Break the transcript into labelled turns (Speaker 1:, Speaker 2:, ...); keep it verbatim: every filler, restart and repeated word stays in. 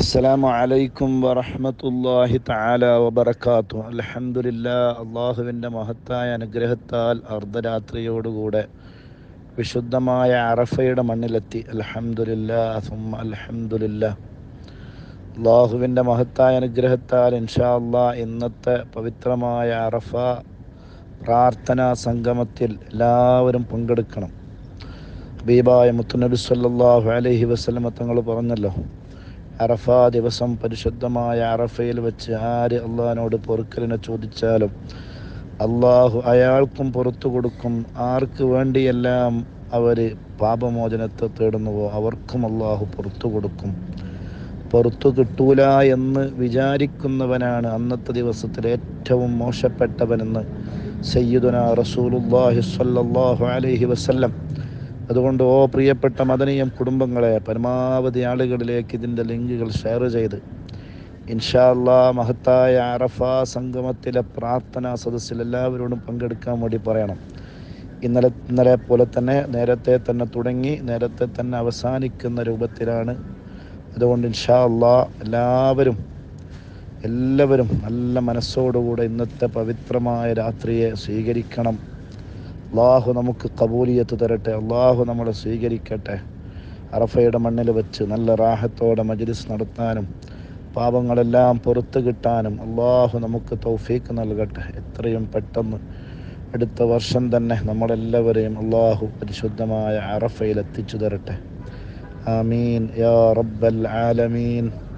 Speaker 1: അസ്സലാമു അലൈക്കും വറഹ്മത്തുള്ളാഹി തആല വബറകാതുഹു. അൽഹംദുലില്ലാഹ്, അള്ളാഹുവിൻ്റെ മഹത്തായ അനുഗ്രഹത്താൽ അർദ്ധരാത്രിയോടുകൂടെ വിശുദ്ധമായ അറഫയുടെ മണ്ണിലെത്തി. അൽഹംദുലില്ലാഹ് സുമ്മ അൽഹംദുലില്ലാഹ്. അള്ളാഹുവിൻ്റെ മഹത്തായ അനുഗ്രഹത്താൽ ഇൻഷാ അല്ലാഹ് ഇന്നത്തെ പവിത്രമായ അറഫ പ്രാർത്ഥനാ സംഗമത്തിൽ എല്ലാവരും പങ്കെടുക്കണം. ഹബീബായ മുത്തുനബി സ്വല്ലല്ലാഹു അലൈഹി വസല്ലമ തങ്ങൾ പറഞ്ഞല്ലോ, അറഫ ദിവസം പരിശുദ്ധമായ അറഫയിൽ വെച്ച് ആര് അള്ളാഹിനോട് പൊറുക്കലിനെ ചോദിച്ചാലും അള്ളാഹു അയാൾക്കും പുറത്തു കൊടുക്കും. ആർക്ക് വേണ്ടിയെല്ലാം അവർ പാപമോചനത്തെ തേടുന്നുവോ അവർക്കും അള്ളാഹു പുറത്തു കൊടുക്കും. പുറത്തു കിട്ടൂല എന്ന് വിചാരിക്കുന്നവനാണ് അന്നത്തെ ദിവസത്തിൽ ഏറ്റവും മോശപ്പെട്ടവനെന്ന് സയ്യിദുനാ റസൂലുള്ളാഹി സ്വല്ലല്ലാഹു അലൈഹി വസല്ലം. അതുകൊണ്ട് ഓ പ്രിയപ്പെട്ട മദനിയം കുടുംബങ്ങളെ, പരമാവധി ആളുകളിലേക്ക് ഇതിൻ്റെ ലിങ്കുകൾ ഷെയർ ചെയ്ത് ഇൻഷാ അല്ലാഹ് മഹത്തായ അറഫ സംഗമത്തിലെ പ്രാർത്ഥനാ സദസ്സിൽ എല്ലാവരോടും പങ്കെടുക്കാൻ വേണ്ടി പറയണം. ഇന്നലെ ഇന്നലെ പോലെ തന്നെ നേരത്തെ തന്നെ തുടങ്ങി നേരത്തെ തന്നെ അവസാനിക്കുന്ന രൂപത്തിലാണ്. അതുകൊണ്ട് ഇൻഷാ അല്ലാഹ് എല്ലാവരും എല്ലാവരും നല്ല മനസ്സോടുകൂടെ ഇന്നത്തെ പവിത്രമായ രാത്രിയെ സ്വീകരിക്കണം. അള്ളാഹു നമുക്ക് കബൂലിയത്ത് തരട്ടെ. അള്ളാഹു നമ്മളെ സ്വീകരിക്കട്ടെ. അറഫയുടെ മണ്ണിൽ വെച്ച് നല്ല റാഹത്തോടെ മജ്ലിസ് നടത്താനും പാപങ്ങളെല്ലാം പുറത്തു കിട്ടാനും അള്ളാഹു നമുക്ക് തൗഫീക്ക് നൽകട്ടെ. എത്രയും പെട്ടെന്ന് അടുത്ത വർഷം തന്നെ നമ്മളെല്ലാവരെയും അള്ളാഹു പരിശുദ്ധമായ അറഫയിൽ എത്തിച്ചു തരട്ടെ. ആമീൻ യാ റബ്ബൽ ആലമീൻ.